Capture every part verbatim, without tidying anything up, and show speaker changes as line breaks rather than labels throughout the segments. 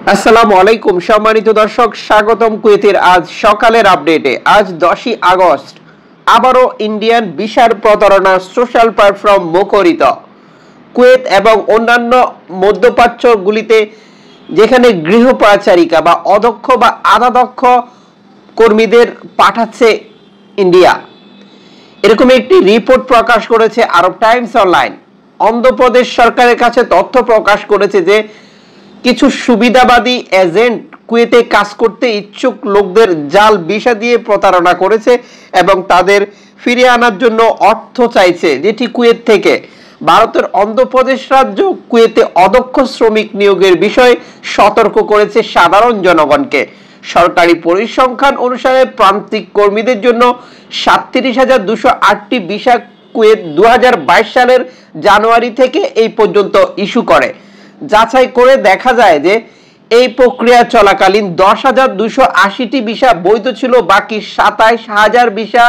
আসসালামু আলাইকুম সম্মানিত দর্শক, স্বাগতম কুয়েতের আজ সকালের আপডেটে। আজ দশই আগস্ট আবারও ইন্ডিয়ান ভিসার প্রতারণা সোশ্যাল প্ল্যাটফর্ম মুখরিত। কুয়েত এবং অন্যান্য মধ্যপ্রাচ্যগুলিতে যেখানে গৃহপাচারিকা বা অদক্ষ বা আধাদক্ষ কর্মীদের পাঠাচ্ছে ইন্ডিয়া, এরকম একটি রিপোর্ট প্রকাশ করেছে আরব টাইমস অনলাইন। অন্ধ্রপ্রদেশ সরকারের কাছে তথ্য প্রকাশ করেছে যে কিছু সুবিধাবাদী এজেন্ট কুয়েতে কাজ করতে ইচ্ছুক লোকদের জাল ভিসা দিয়ে প্রতারণা করেছে এবং তাদের ফিরিয়ে আনার জন্য অর্থ চাইছে, যেটি কুয়েত থেকে। ভারতের অন্ধ্রপ্রদেশ রাজ্য কুয়েতে অদক্ষ শ্রমিক নিয়োগের বিষয়ে সতর্ক করেছে সাধারণ জনগণকে। সরকারি পরিসংখ্যান অনুসারে প্রান্তিক কর্মীদের জন্য সাতত্রিশ হাজার দুশো আটটি ভিসা কুয়েত দু হাজার বাইশ সালের জানুয়ারি থেকে এই পর্যন্ত ইস্যু করে। যাচাই করে দেখা যায় যে এই প্রক্রিয়া চলাকালীন দশ হাজার দুশো আশিটি ভিসা বৈধ ছিল, বাকি সাতাইশ হাজার ভিসা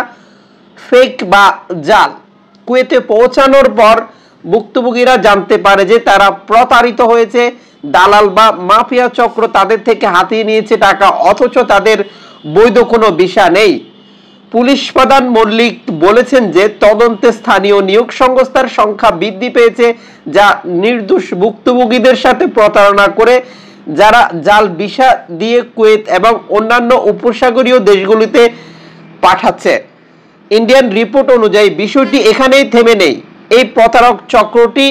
ফেক বা জাল। কুয়েতে পৌঁছানোর পর ভুক্তভোগীরা জানতে পারে যে তারা প্রতারিত হয়েছে। দালাল বা মাফিয়া চক্র তাদের থেকে হাতিয়ে নিয়েছে টাকা, অথচ তাদের বৈধ কোনো ভিসা নেই। পুলিশ প্রধান মল্লিক বলেছেন যে তদন্তে স্থানীয় নিয়োগ সংস্থার সংখ্যা বৃদ্ধি পেয়েছে, যা নির্দোষ ভুক্তভোগীদের সাথে প্রতারণা করে যারা জাল ভিসা দিয়ে কুয়েত এবং অন্যান্য উপসাগরীয় দেশগুলিতে পাঠাচ্ছে। ইন্ডিয়ান রিপোর্ট অনুযায়ী বিষয়টি এখানেই থেমে নেই। এই প্রতারক চক্রটি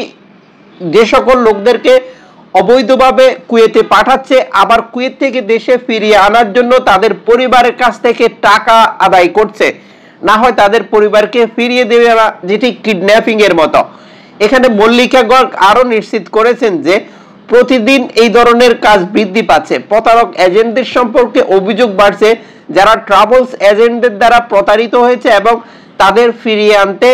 যে সকল লোকদেরকে অবৈধভাবে কুয়েতে পাঠাচ্ছে, আবার কুয়েত থেকে দেশে ফিরিয়ে আনার জন্য তাদের পরিবারের কাছ থেকে টাকা আদায় করছে, না হয় তাদের পরিবারকে ফিরিয়ে দেবে, যেটি কিডন্যাপিং এর মতো। এখানে মল্লিকা গর্গ আরো নিশ্চিত করেছেন যে প্রতিদিন এই ধরনের কাজ বৃদ্ধি পাচ্ছে। প্রতারক এজেন্টদের সম্পর্কে অভিযোগ বাড়ছে, যারা ট্রাভেলস এজেন্টদের দ্বারা প্রতারিত হয়েছে এবং তাদের ফিরিয়ে আনতে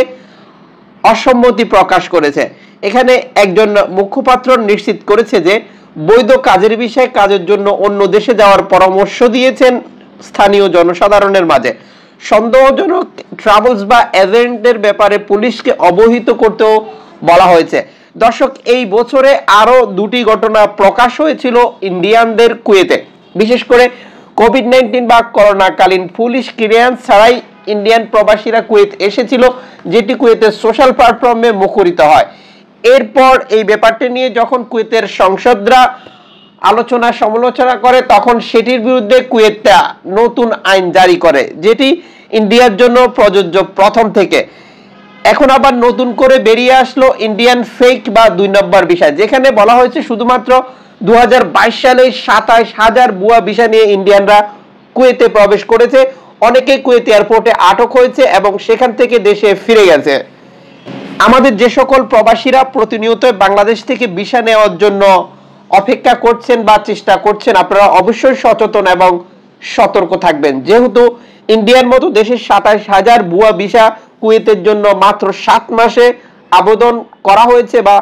অসম্মতি প্রকাশ করেছে। এখানে একজন মুখপাত্র নিশ্চিত করেছে যে বৈধ কাজের বিষয়ে কাজের জন্য অন্য দেশে যাওয়ার পরামর্শ দিয়েছেন স্থানীয় জনসাধারণের মাঝে। সন্দেহজনক ট্রাভেলস বা এজেন্টদের ব্যাপারে পুলিশকে অবহিত করতেও বলা হয়েছে। দর্শক, এই বছরে আরো দুটি ঘটনা প্রকাশ হয়েছিল ইন্ডিয়ানদের কুয়েতে। বিশেষ করে কোভিড নাইন্টিন বা করোনাকালীন পুলিশ ক্লিয়ারেন্স ছাড়াই ইন্ডিয়ান প্রবাসীরা কুয়েত এসেছিল, যেটি কুয়েতের সোশ্যাল প্ল্যাটফর্মে মুখরিত হয়। এরপর এই ব্যাপারটি নিয়ে যখন কুয়েতের সংসদরা আলোচনা সমালোচনা করে, তখন সেটির বিরুদ্ধে কুয়েত নতুন আইন জারি করে, যেটি ইন্ডিয়ার জন্য প্রযোজ্য প্রথম থেকে। এখন আবার নতুন করে বেরিয়ে আসলো ইন্ডিয়ান ফেক বা দুই নম্বর ভিসা, যেখানে বলা হয়েছে শুধুমাত্র দু হাজার বাইশ সালে সাতাইশ হাজার ভুয়া ভিসা নিয়ে ইন্ডিয়ানরা কুয়েতে প্রবেশ করেছে। অনেকে কুয়েত এয়ারপোর্টে আটক হয়েছে এবং সেখান থেকে দেশে ফিরে গেছে। আমাদের যে সকল প্রবাসীরা প্রতিনিয়ত বাংলাদেশ থেকে ভিসা নেওয়ার জন্য অপেক্ষা করছেন বা চেষ্টা করছেন, আপনারা অবশ্যই সচেতন এবং সতর্ক থাকবেন, যেহেতু ইন্ডিয়ার মতো দেশের সাতাইশ হাজার ভুয়া ভিসা কুয়েতের জন্য মাত্র সাত মাসে আবেদন করা হয়েছে বা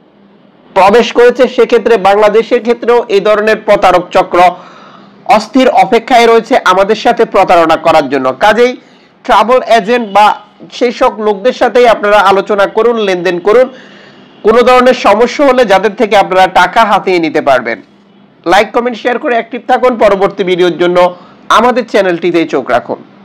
প্রবেশ করেছে। সেক্ষেত্রে বাংলাদেশের ক্ষেত্রেও এই ধরনের প্রতারক চক্র অস্থির অপেক্ষায় রয়েছে আমাদের সাথে প্রতারণা করার জন্য। কাজেই ট্রাভেল এজেন্ট বা সেই সব লোকদের সাথেই আপনারা আলোচনা করুন, লেনদেন করুন। কোনো ধরনের সমস্যা হলে যাদের থেকে আপনারা টাকা হাতিয়ে নিতে পারবেন। লাইক, কমেন্ট, শেয়ার করে অ্যাক্টিভ থাকুন। পরবর্তী ভিডিওর জন্য আমাদের চ্যানেলটিতে চোখ রাখুন।